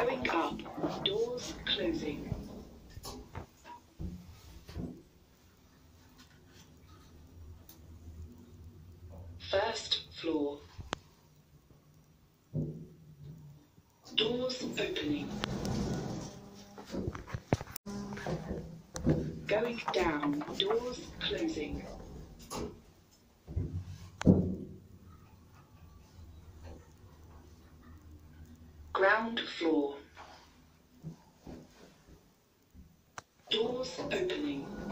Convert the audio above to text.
Going up. Doors closing. First floor. Doors opening. Going down. Doors closing. Ground floor. Doors opening.